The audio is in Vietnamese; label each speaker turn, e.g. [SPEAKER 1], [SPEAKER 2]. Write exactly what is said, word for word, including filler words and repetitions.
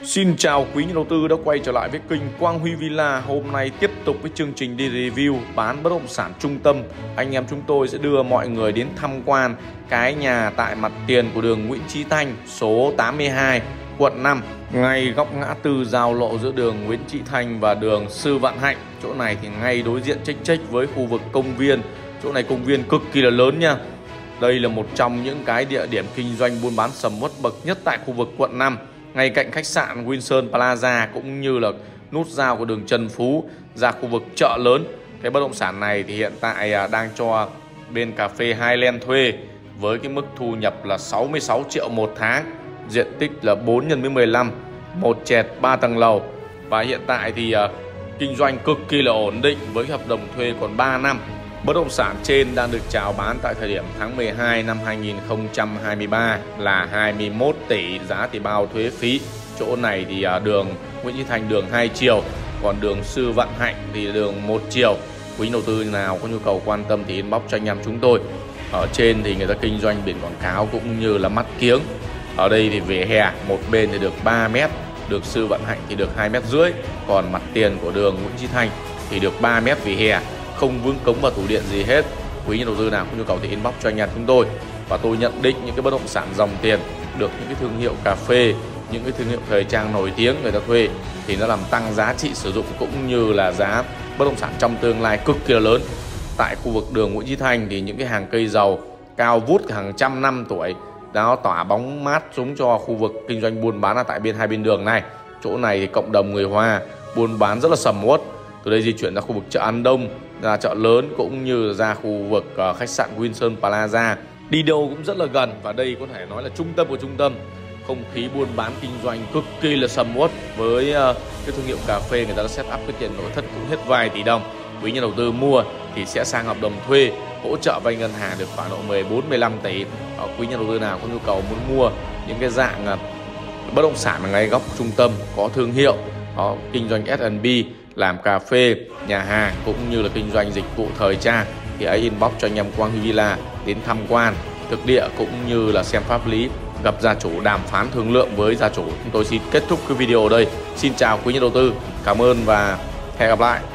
[SPEAKER 1] Xin chào quý nhà đầu tư đã quay trở lại với kênh Quang Huy Villa. Hôm nay tiếp tục với chương trình đi review bán bất động sản trung tâm. Anh em chúng tôi sẽ đưa mọi người đến tham quan cái nhà tại mặt tiền của đường Nguyễn Chí Thanh, số tám mươi hai, quận năm, ngay góc ngã tư giao lộ giữa đường Nguyễn Chí Thanh và đường Sư Vạn Hạnh. Chỗ này thì ngay đối diện chếch chếch với khu vực công viên. Chỗ này công viên cực kỳ là lớn nha. Đây là một trong những cái địa điểm kinh doanh buôn bán sầm uất bậc nhất tại khu vực quận năm, ngay cạnh khách sạn Windsor Plaza cũng như là nút giao của đường Trần Phú ra khu vực chợ lớn. Cái bất động sản này thì hiện tại đang cho bên cà phê Highland thuê với cái mức thu nhập là sáu mươi sáu triệu một tháng, diện tích là bốn nhân với mười lăm, một trệt ba tầng lầu, và hiện tại thì uh, kinh doanh cực kỳ là ổn định với hợp đồng thuê còn ba năm. Bất động sản trên đang được chào bán tại thời điểm tháng mười hai năm hai nghìn không trăm hai mươi ba là hai mươi mốt tỷ, giá thì bao thuế phí. Chỗ này thì đường Nguyễn Chí Thanh đường hai chiều, còn đường Sư Vạn Hạnh thì đường một chiều. Quý đầu tư nào có nhu cầu quan tâm thì inbox cho anh em chúng tôi. Ở trên thì người ta kinh doanh biển quảng cáo cũng như là mắt kiếng. Ở đây thì vỉa hè một bên thì được ba mét, đường Sư Vạn Hạnh thì được hai mét rưỡi, còn mặt tiền của đường Nguyễn Chí Thanh thì được ba mét vỉa hè, không vướng cống và tủ điện gì hết. Quý nhà đầu tư nào có nhu cầu thì inbox cho anh em chúng tôi, và tôi nhận định những cái bất động sản dòng tiền được những cái thương hiệu cà phê, những cái thương hiệu thời trang nổi tiếng người ta thuê thì nó làm tăng giá trị sử dụng cũng như là giá bất động sản trong tương lai cực kỳ lớn. Tại khu vực đường Nguyễn Chí Thanh thì những cái hàng cây dầu cao vút hàng trăm năm tuổi nó tỏa bóng mát xuống cho khu vực kinh doanh buôn bán ở tại bên hai bên đường này. Chỗ này thì cộng đồng người Hoa buôn bán rất là sầm uất. Từ đây di chuyển ra khu vực chợ An Đông, ra chợ lớn cũng như ra khu vực uh, khách sạn Windsor Plaza. Đi đâu cũng rất là gần, và đây có thể nói là trung tâm của trung tâm. Không khí buôn bán kinh doanh cực kỳ là sầm uất với uh, cái thương hiệu cà phê người ta đã set up cái tiền nội thất cũng hết vài tỷ đồng. Quý nhà đầu tư mua thì sẽ sang hợp đồng thuê, hỗ trợ vay ngân hàng được khoảng độ mười bốn mười lăm tỷ. Ở quý nhà đầu tư nào có nhu cầu muốn mua những cái dạng uh, bất động sản ở ngay góc trung tâm có thương hiệu, có kinh doanh ét and bê, làm cà phê, nhà hàng cũng như là kinh doanh dịch vụ thời trang thì hãy inbox cho anh em Quang Huy Villa đến tham quan thực địa cũng như là xem pháp lý, gặp gia chủ đàm phán thương lượng với gia chủ. Chúng tôi xin kết thúc cái video ở đây. Xin chào quý nhà đầu tư, cảm ơn và hẹn gặp lại.